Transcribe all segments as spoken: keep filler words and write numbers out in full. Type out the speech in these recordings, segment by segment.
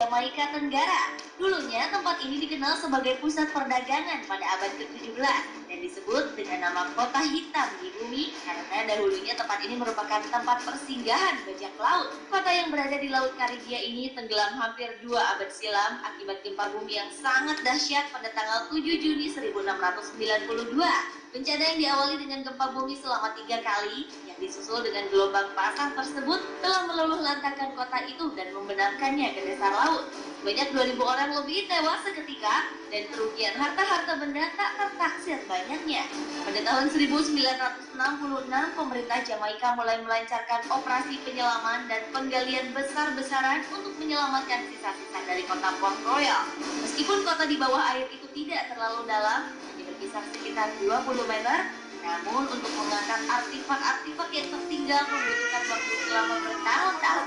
Jamaika Tenggara. Dulunya tempat ini dikenal sebagai pusat perdagangan pada abad ke tujuh belas dan disebut dengan nama Kota Hitam di Bumi karena dahulunya tempat ini merupakan tempat persinggahan bajak laut. Kota yang berada di Laut Karibia ini tenggelam hampir dua abad silam akibat gempa bumi yang sangat dahsyat pada tanggal tujuh Juni seribu enam ratus sembilan puluh dua. Bencana yang diawali dengan gempa bumi selama tiga kali yang disusul dengan gelombang pasang tersebut telah meluluh lantakan kota itu dan membenamkannya ke dasar laut. Banyak dua ribu orang lebih tewas seketika dan kerugian harta-harta benda tak tertaksir banyaknya. Pada tahun seribu sembilan ratus enam puluh enam, pemerintah Jamaika mulai melancarkan operasi penyelaman dan penggalian besar-besaran untuk menyelamatkan sisa-sisa dari kota Port Royal. Meskipun kota di bawah air itu tidak terlalu dalam, berkisar sekitar dua puluh meter, namun untuk mengangkat artefak-artefak yang tertinggal membutuhkan waktu selama bertahun-tahun.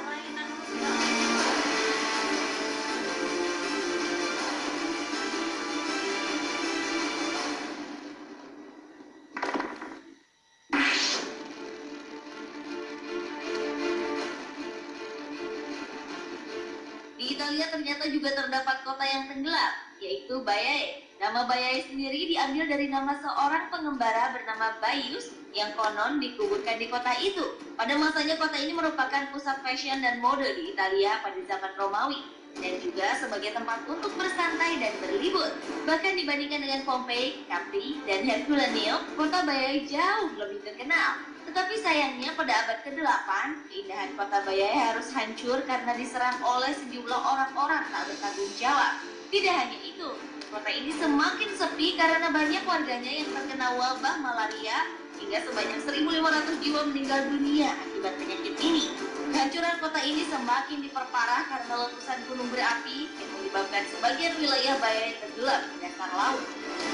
Di Italia ternyata juga terdapat kota yang tenggelam, yaitu Baiae. Nama Baiae sendiri diambil dari nama seorang pengembara bernama Baius yang konon dikuburkan di kota itu. Pada masanya kota ini merupakan pusat fashion dan mode di Italia pada zaman Romawi dan juga sebagai tempat untuk bersantai dan berlibur. Bahkan dibandingkan dengan Pompei, Capri, dan Herculaneum, kota Baiae jauh lebih terkenal. Tetapi sayangnya pada abad kedelapan, keindahan kota Baiae harus hancur karena diserang oleh sejumlah orang-orang tak bertanggung jawab. Tidak hanya itu, kota ini semakin sepi karena banyak warganya yang terkena wabah malaria hingga sebanyak seribu lima ratus jiwa meninggal dunia akibat penyakit ini. Kehancuran kota ini semakin diperparah karena letusan gunung berapi yang menyebabkan sebagian wilayah Baiae tenggelam di dasar laut.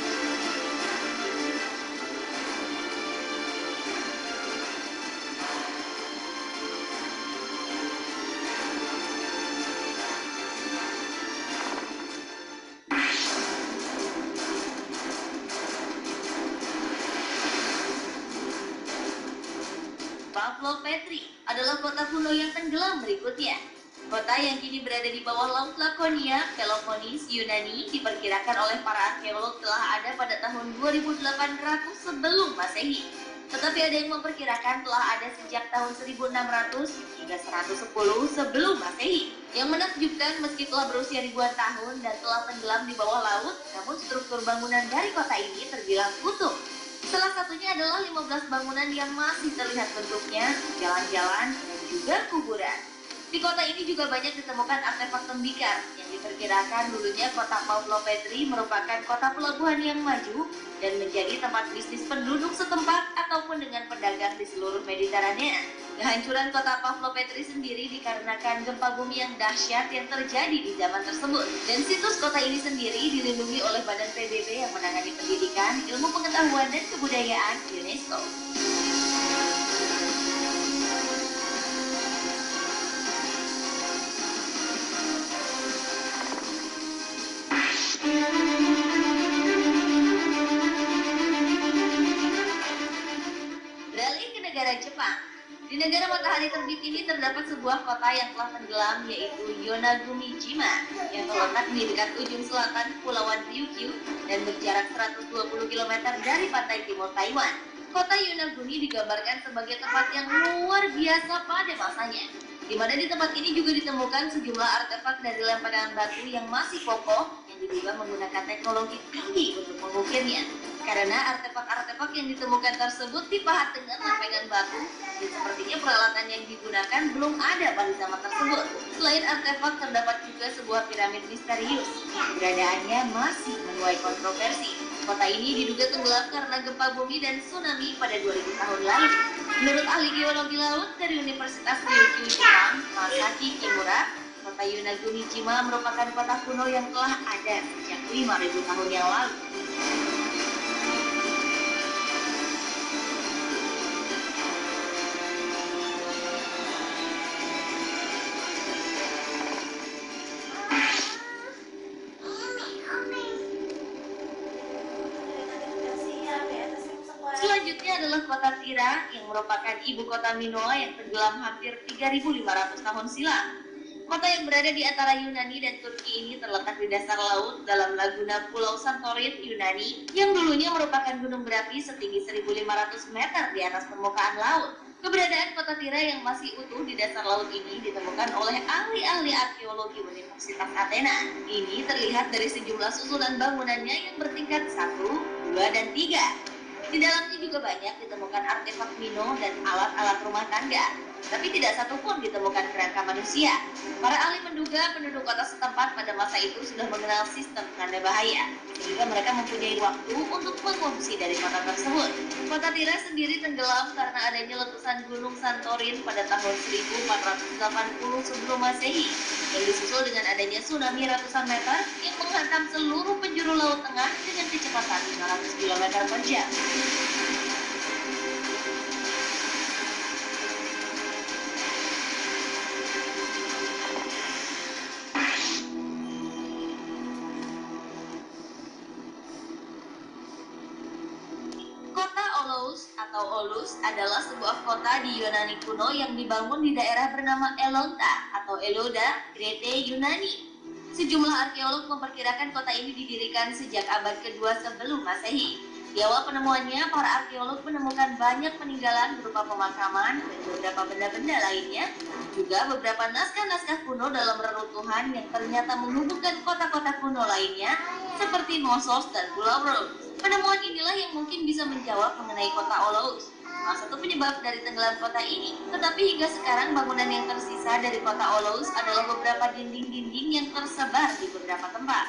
Pavlo Petri adalah kota kuno yang tenggelam berikutnya. Kota yang kini berada di bawah Laut Lakonia, Peloponnes, Yunani, diperkirakan oleh para arkeolog telah ada pada tahun dua ribu delapan ratus sebelum Masehi. Tetapi ada yang memperkirakan telah ada sejak tahun seribu enam ratus hingga seratus sepuluh sebelum Masehi. Yang menakjubkan meski telah berusia ribuan tahun dan telah tenggelam di bawah laut, namun struktur bangunan dari kota ini terbilang utuh. Salah satunya adalah lima belas bangunan yang masih terlihat bentuknya, jalan-jalan, dan juga kuburan. Di kota ini juga banyak ditemukan artefak tembikar yang diperkirakan dulunya kota Pavlo Petri merupakan kota pelabuhan yang maju dan menjadi tempat bisnis penduduk setempat ataupun dengan pedagang di seluruh Mediterania. Kehancuran kota Pavlo Petri sendiri dikarenakan gempa bumi yang dahsyat yang terjadi di zaman tersebut. Dan situs kota ini sendiri dilindungi oleh Badan P B B yang menangani pendidikan, ilmu pengetahuan, dan kebudayaan UNESCO. Beralih ke negara Jepang. Di negara matahari terbit ini terdapat sebuah kota yang telah tenggelam, yaitu Yonaguni-jima, yang terletak di dekat ujung selatan Kepulauan Ryukyu dan berjarak seratus dua puluh kilometer dari pantai timur Taiwan. Kota Yonaguni digambarkan sebagai tempat yang luar biasa pada masanya, di mana di tempat ini juga ditemukan sejumlah artefak dari lemparan batu yang masih kokoh yang diduga menggunakan teknologi tinggi untuk mengukirnya. Karena artefak-artefak yang ditemukan tersebut dipahat dengan lempengan batu dan sepertinya peralatan yang digunakan belum ada pada zaman tersebut. Selain artefak, terdapat juga sebuah piramid misterius yang keberadaannya masih menuai kontroversi. Kota ini diduga tenggelam karena gempa bumi dan tsunami pada dua ribu tahun lalu. Menurut ahli geologi laut dari Universitas Ryukyu Jepang, Masaki Kimura, kota Yonaguni-jima merupakan kota kuno yang telah ada sejak lima ribu tahun yang lalu. Selanjutnya adalah kota Tira yang merupakan ibu kota Minoa yang tenggelam hampir tiga ribu lima ratus tahun silam. Kota yang berada di antara Yunani dan Turki ini terletak di dasar laut dalam laguna Pulau Santorin, Yunani, yang dulunya merupakan gunung berapi setinggi seribu lima ratus meter di atas permukaan laut. Keberadaan kota Tira yang masih utuh di dasar laut ini ditemukan oleh ahli-ahli arkeologi Universitas Athena. Ini terlihat dari sejumlah susunan bangunannya yang bertingkat satu, dua, dan tiga. Di dalamnya juga banyak ditemukan artefak Mino dan alat-alat rumah tangga, tapi tidak satupun ditemukan kerangka manusia. Para ahli menduga penduduk kota setempat pada masa itu sudah mengenal sistem tanda bahaya, sehingga mereka mempunyai waktu untuk mengungsi dari kota tersebut. Kota Tira sendiri tenggelam karena adanya letusan gunung Santorin pada tahun seribu empat ratus delapan puluh sebelum Masehi, yang disusul dengan adanya tsunami ratusan meter yang menghantam seluruh penjuru Laut Tengah dengan kecepatan lima ratus kilometer per jam. Kota Olos atau Olus adalah sebuah kota di Yunani kuno yang dibangun di daerah bernama Elonta atau Eloda, Krete, Yunani. Sejumlah arkeolog memperkirakan kota ini didirikan sejak abad kedua sebelum Masehi. Di awal penemuannya, para arkeolog menemukan banyak peninggalan berupa pemakaman dan beberapa benda-benda lainnya, juga beberapa naskah-naskah kuno dalam reruntuhan yang ternyata menghubungkan kota-kota kuno lainnya seperti Knossos dan Pulau Rhodes. Penemuan inilah yang mungkin bisa menjawab mengenai kota Olos, salah satu penyebab dari tenggelam kota ini. Tetapi hingga sekarang bangunan yang tersisa dari kota Olos adalah beberapa dinding-dinding yang tersebar di beberapa tempat.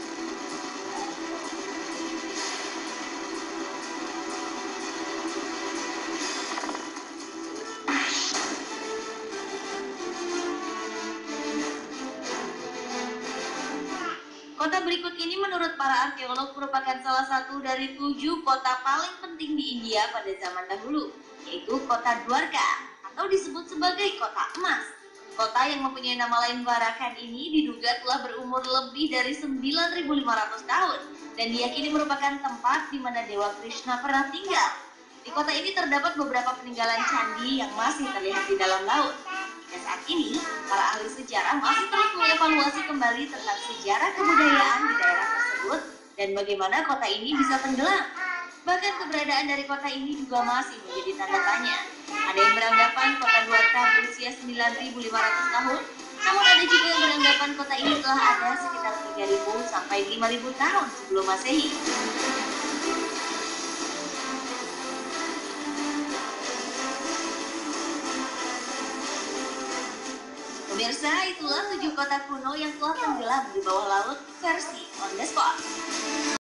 Kota berikut ini menurut para arkeolog merupakan salah satu dari tujuh kota paling penting di India pada zaman dahulu, yaitu kota Dwarka atau disebut sebagai kota emas. Kota yang mempunyai nama lain Varakan ini diduga telah berumur lebih dari sembilan ribu lima ratus tahun dan diyakini merupakan tempat di mana Dewa Krishna pernah tinggal. Di kota ini terdapat beberapa peninggalan candi yang masih terlihat di dalam laut. Dan saat ini, para ahli sejarah masih terus mengevaluasi kembali tentang sejarah kebudayaan di daerah tersebut dan bagaimana kota ini bisa tenggelam. Bahkan keberadaan dari kota ini juga masih menjadi tanda tanya. Ada yang beranggapan kota Dwarka berusia sembilan ribu lima ratus tahun, namun ada juga yang beranggapan kota ini telah ada sekitar tiga ribu sampai lima ribu tahun sebelum Masehi. Pemirsa, itulah tujuh kota kuno yang telah tenggelam di bawah laut versi On The Spot.